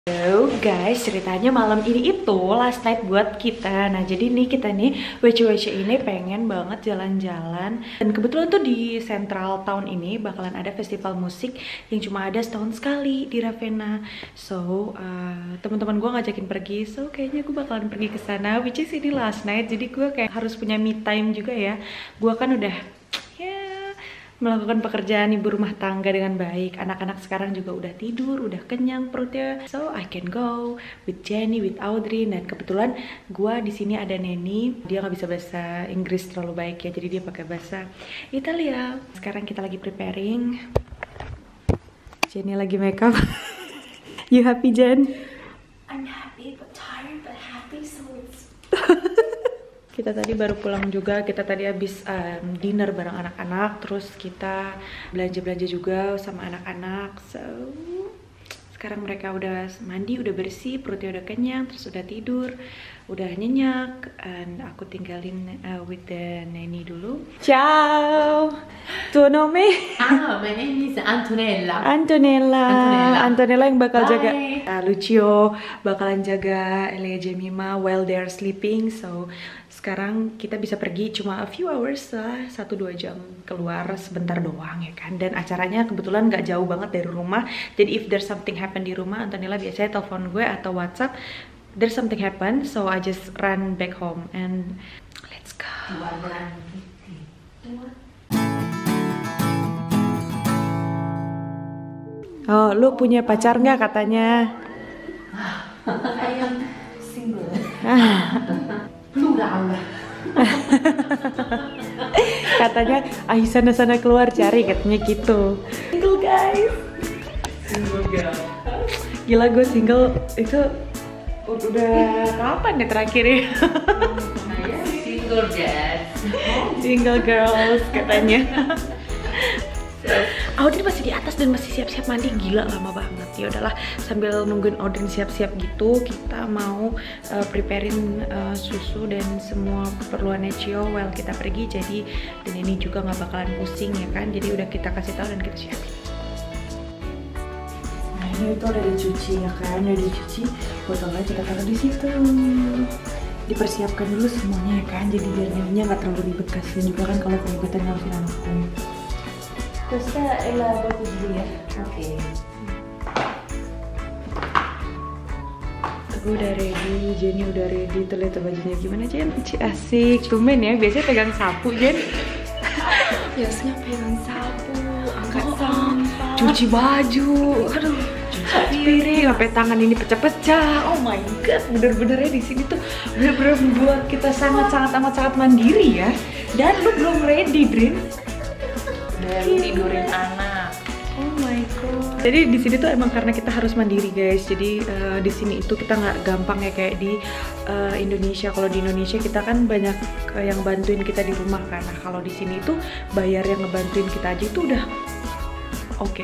Halo guys, ceritanya malam ini itu last night buat kita. Nah jadi nih kita nih WC ini pengen banget jalan-jalan. Dan kebetulan tuh di Central Town ini bakalan ada festival musik yang cuma ada setahun sekali di Ravenna. So teman-teman gue ngajakin pergi, so kayaknya gue bakalan pergi ke sana. Which is ini last night, jadi gue kayak harus punya me time juga ya. Gue kan udah melakukan pekerjaan ibu rumah tangga dengan baik. Anak-anak sekarang juga udah tidur, udah kenyang perutnya. So I can go with Jenny, with Audrey. Dan kebetulan gue di sini ada Neni. Dia nggak bisa bahasa Inggris terlalu baik ya, jadi dia pakai bahasa Italia. Sekarang kita lagi preparing. Jenny lagi makeup. You happy, Jen? I'm happy but tired but happy, so it's Kita tadi baru pulang juga, kita tadi habis dinner bareng anak-anak, terus kita belanja-belanja juga sama anak-anak. So, sekarang mereka udah mandi, udah bersih, perutnya udah kenyang, terus udah tidur, udah nyenyak. Dan aku tinggalin with the nanny dulu. Ciao! Tuo nome? my name is Antonella. Antonella yang bakal Bye. jaga Lucio, bakalan jaga Elia Jemima while they're sleeping. So sekarang kita bisa pergi cuma a few hours lah, 1-2 jam keluar sebentar doang ya kan. Dan acaranya kebetulan nggak jauh banget dari rumah, jadi if there's something happen di rumah, Antonella biasanya telepon gue atau WhatsApp, there's something happen, so I just run back home and let's go. Oh, lu punya pacar nggak katanya? I am single. Plural. Katanya, ayo sana-sana keluar cari, katanya gitu. Single guys. Single girl. Gila, gue single itu udah kapan ya terakhir ya? Single girls. Single girls katanya. Audrey masih di atas dan masih siap-siap mandi, gila lama banget. Ya udahlah, sambil nungguin Audrey siap-siap gitu, kita mau preparein susu dan semua keperluannya Cio while kita pergi. Jadi dan ini juga nggak bakalan pusing ya kan. Jadi udah kita kasih tahu dan kita siapin. Nah ini itu udah dicuci ya kan, udah dicuci. Botolnya kita taruh di situ. Dipersiapkan dulu semuanya ya kan. Jadi biar nyanyinya nggak terlalu ribet, kasihan juga kan kalau keribetan ngawasin anakku. Questa è la bottiglia. Ok. Aku udah ready, Jenny udah ready. Tuh lihat bajunya gimana, Jen? Asik, tumben ya. Biasanya pegang sapu, Jen. Biasanya pegang sapu, angkat sampah, Cuci baju, aduh, cuci piring, sampai tangan ini pecah-pecah. Oh my god, bener-bener ya di sini tuh bener-bener membuat kita sangat mandiri ya. Dan lu belum ready, Drin. baru tidurin anak. Oh my god. Jadi di sini tuh emang karena kita harus mandiri guys. Jadi di sini itu kita nggak gampang ya kayak di Indonesia. Kalau di Indonesia kita kan banyak yang bantuin kita di rumah kan. Nah kalau di sini tuh bayar yang ngebantuin kita aja itu udah oke,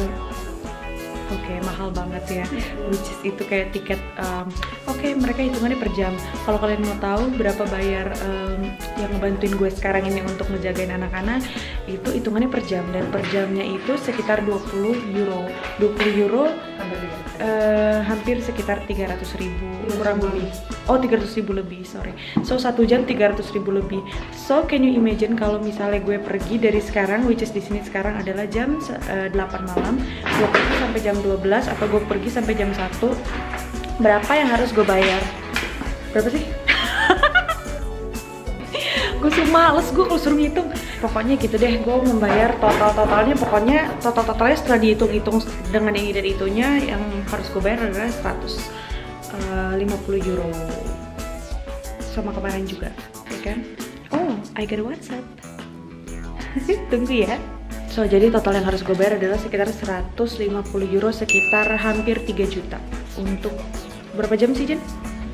mahal banget ya. Which is itu kayak tiket. Mereka hitungannya per jam. Kalau kalian mau tahu berapa bayar yang ngebantuin gue sekarang ini untuk ngejagain anak-anak, itu hitungannya per jam, dan per jamnya itu sekitar 20 euro. 20 euro hampir sekitar 300.000 kurang lebih. Oh 300.000 lebih, sorry. So 1 jam 300.000 lebih. So can you imagine kalau misalnya gue pergi dari sekarang, which is di sini sekarang adalah jam 8 malam, gue pergi sampai jam 12 atau gue pergi sampai jam 1, berapa yang harus gue bayar? Berapa sih? Gue males gue kalau suruh ngitung. Pokoknya gitu deh, gue membayar totalnya, pokoknya totalnya setelah dihitung-hitung dengan ini dan itunya, yang harus gue bayar adalah 150 euro. Sama kemarin juga, ya kan? Oh, I got a WhatsApp. Tunggu ya. So, jadi total yang harus gue bayar adalah sekitar 150 euro, sekitar hampir 3 juta. Untuk berapa jam sih, Jen?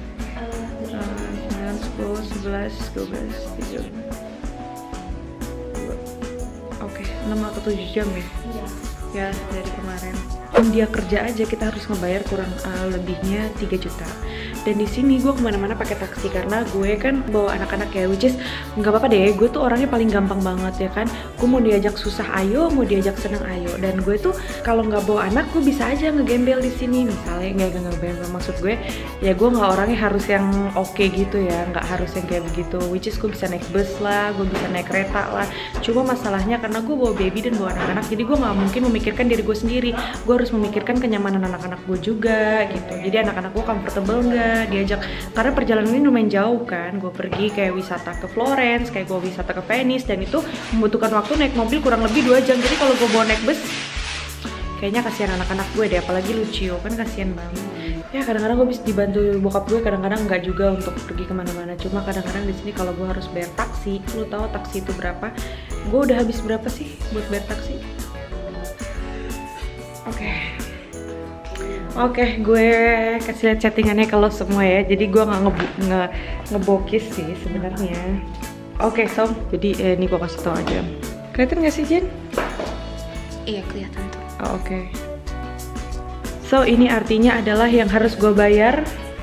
9, 10, 11, 12, 13. Oke, 6 atau 7 jam ya? Iya. Ya, dari kemarin. dia kerja aja kita harus ngebayar kurang lebihnya 3 juta. Dan di sini gue kemana-mana pakai taksi karena gue kan bawa anak-anak ya, which is nggak apa-apa deh. Gue tuh orangnya paling gampang banget ya kan. Gue mau diajak susah ayo, mau diajak seneng ayo. Dan gue tuh kalau nggak bawa anak gue bisa aja ngegembel di sini. Misalnya nggak ngegembel, maksud gue ya gue nggak orangnya harus yang oke gitu ya, nggak harus yang kayak begitu. Which is gue bisa naik bus lah, gue bisa naik kereta lah. Cuma masalahnya karena gue bawa baby dan bawa anak-anak, jadi gue nggak mungkin memikirkan diri gue sendiri. Gue harus memikirkan kenyamanan anak-anak gue juga gitu. Jadi anak-anak gue comfortable nggak diajak, karena perjalanan ini lumayan jauh kan. Gue pergi kayak wisata ke Florence, kayak gue wisata ke Venice, dan itu membutuhkan waktu naik mobil kurang lebih 2 jam. Jadi kalau gue bawa naik bus kayaknya kasihan anak-anak gue deh, apalagi Lucio kan kasihan banget. Ya kadang-kadang gue bisa dibantu bokap gue, kadang-kadang nggak juga untuk pergi kemana-mana. Cuma kadang-kadang di sini kalau gue harus bayar taksi, lu tahu taksi itu berapa? Gue udah habis berapa sih buat bayar taksi? Oke, gue kasih lihat chattingannya kalau semua ya. Jadi gue nggak ngebokis sih sebenarnya. Oke, so jadi ini gue kasih tau aja. Kelihatan nggak sih Jen? Iya kelihatan tuh. Oke. So ini artinya adalah yang harus gue bayar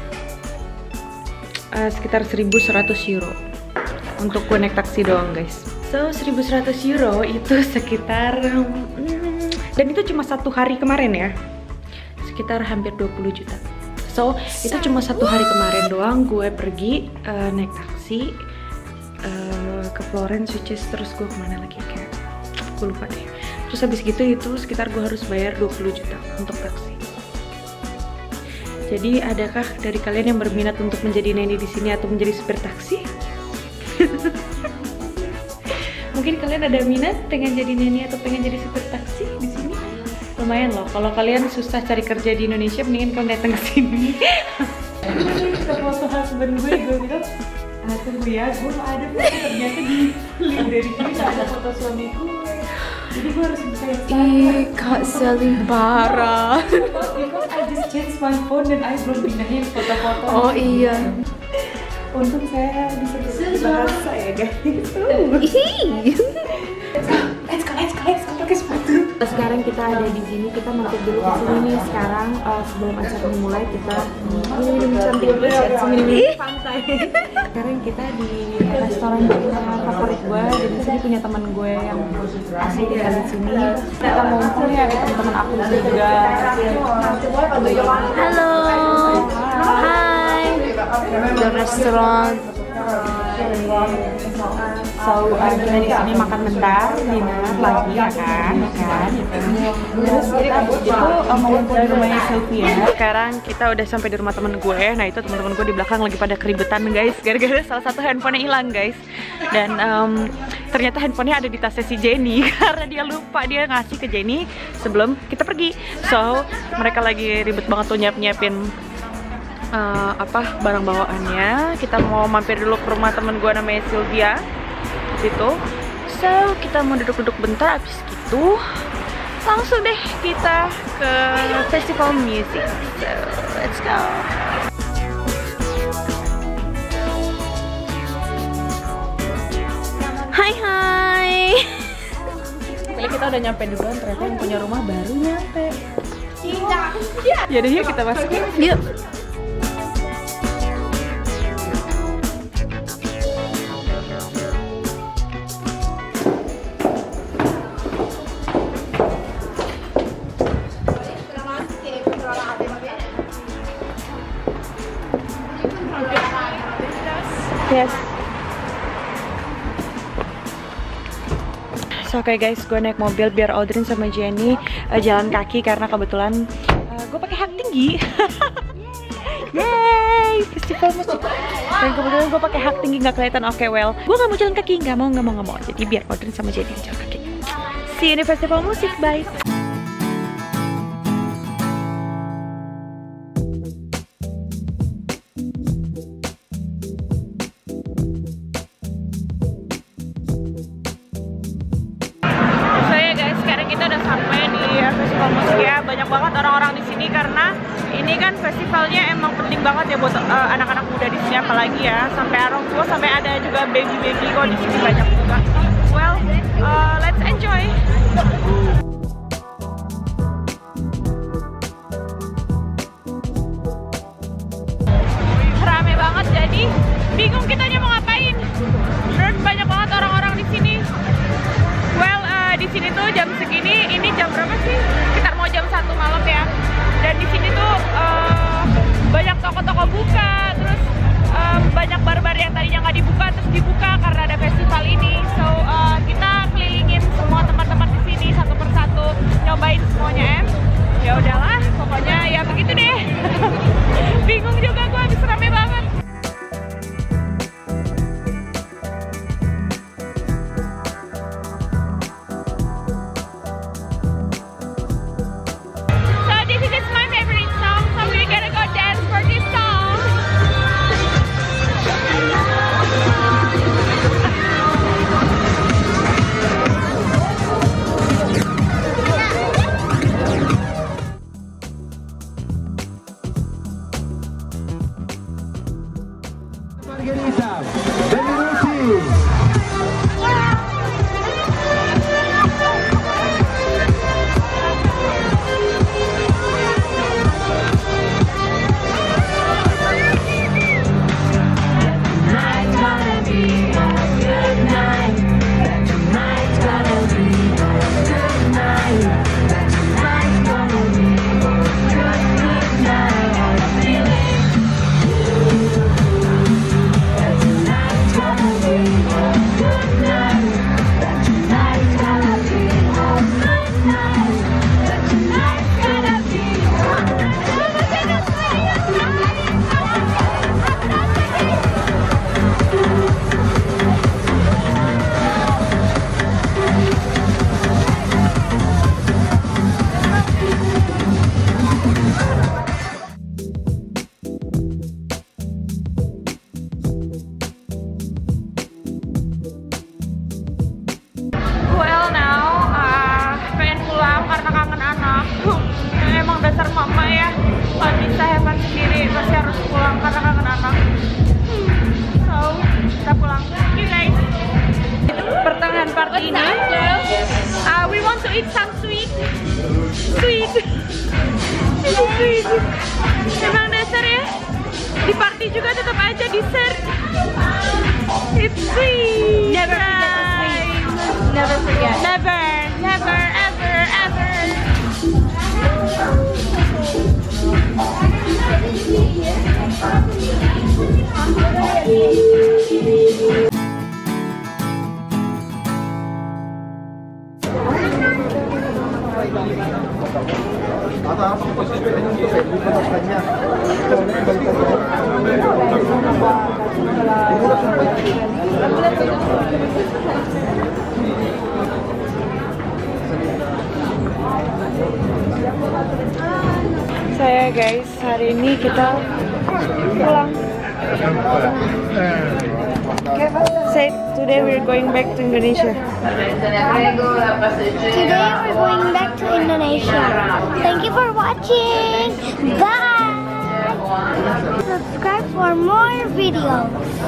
sekitar 1.100 euro untuk gue naik taksi doang guys. So 1.100 euro itu sekitar dan itu cuma 1 hari kemarin ya, sekitar hampir 20 juta. So itu cuma 1 hari kemarin doang gue pergi naik taksi ke Florence, which is terus gue kemana lagi kayak gue lupa deh. Terus habis gitu itu sekitar gue harus bayar 20 juta untuk taksi. Jadi adakah dari kalian yang berminat untuk menjadi neni di sini atau menjadi supir taksi? Mungkin kalian ada minat pengen jadi neni atau pengen jadi supir taksi di sini? Lumayan loh. Kalau kalian susah cari kerja di Indonesia, mendingan kalian datang ke sini. Kita foto husband gue bilang, tunggu ya, gue nggak ada foto, ternyata di link dari gue nggak ada foto suami gue. Jadi gue harus bisa yang sama. Ih, Kak Sally parah. Because I just changed my phone dan I belum pindahin foto-foto. Oh iya. Untung saya bisa berbahasa ya guys. Let's go pakai sepatu. Sekarang kita ada di sini, kita mampir dulu ke sini nih sekarang sebelum acara dimulai kita minum cantik minum pantai. Sekarang kita di restoran favorit gue, di sini punya teman gue yang asli tinggal di sini. Kita ngumpul ya, ada teman-teman aku juga. Halo, hai, the restaurant. So kita di sini makan bentar, dinner lagi ya kan, Terus kita itu mau ke rumahnya Sylvia. Sekarang kita udah sampai di rumah temen gue. Nah itu teman-teman gue di belakang lagi pada keribetan guys, gara-gara salah satu handphonenya hilang guys. Dan ternyata handphonenya ada di tasnya si Jenny karena dia lupa, dia ngasih ke Jenny sebelum kita pergi. So mereka lagi ribet banget tuh nyiapin barang bawaannya. Kita mau mampir dulu ke rumah temen gue namanya Sylvia gitu. So kita mau duduk-duduk bentar, abis gitu langsung deh kita ke festival music. So let's go. Hai. Jadi kita udah nyampe duluan, ternyata yang punya rumah baru nyampe. Ya udah yuk kita masuk yuk. Yes. So oke guys, gue naik mobil biar Audrey sama Jenny jalan kaki karena kebetulan gue pakai hak tinggi. Yeay, festival musik. Dan kebetulan gue pakai hak tinggi nggak kelihatan. Oke, well, gue nggak mau jalan kaki, nggak mau. Jadi biar Audrey sama Jenny jalan kaki. See you di festival musik, bye. Banyak banget orang-orang di sini karena ini kan festivalnya emang penting banget ya buat anak-anak muda di sini, apalagi ya sampai orang tua, sampai ada juga baby kok di sini banyak juga. Well, let's enjoy. sini. Bingung kitanya mau ngapain. Terus banyak banget orang-orang di sini. Well, di sini tuh jam segini, ini jam berapa sih? Sekitar mau jam 1 malam ya. Dan di sini tuh banyak toko-toko buka, terus banyak bar-bar yang tadinya nggak dibuka terus dibuka karena ada festival ini. So kita kelilingin semua tempat-tempat di sini satu persatu, nyobain semuanya. Ya udahlah, pokoknya ya begitu deh. Bingung juga gue, habis rame banget. So this is my favorite song, so we're gonna go dance for this song. We want to eat some sweet. Emang dasar ya, di party juga tetap aja dessert. It's sweet. Never forget the sweet. Never forget. Never, ever, ever. Saya guys, hari ini kita pulang. Say today we're going back to Indonesia. Today we're going back to Indonesia. Thank you for watching. Bye. Subscribe for more videos.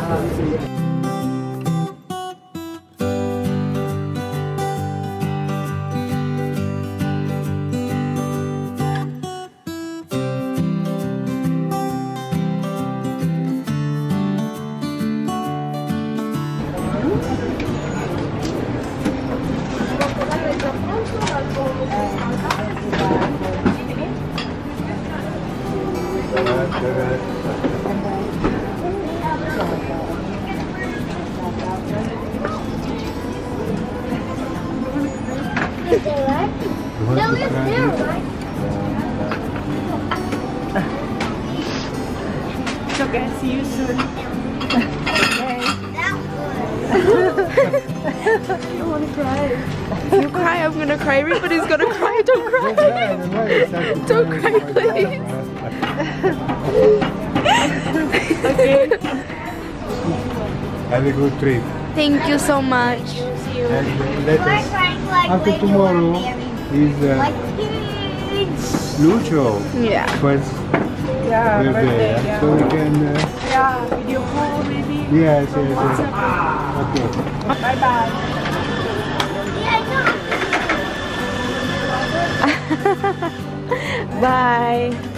No, it's there, right? So guys, see you soon. I want to cry. If you cry, I'm gonna cry. Everybody's gonna cry. Don't cry. Don't cry, please. Okay. Have a good trip. Thank you so much. See you. And let us, after tomorrow is Lucio Yeah. first Yeah, birthday. yeah. So we can, Yeah, video call maybe. yes. Okay. Bye bye. Bye.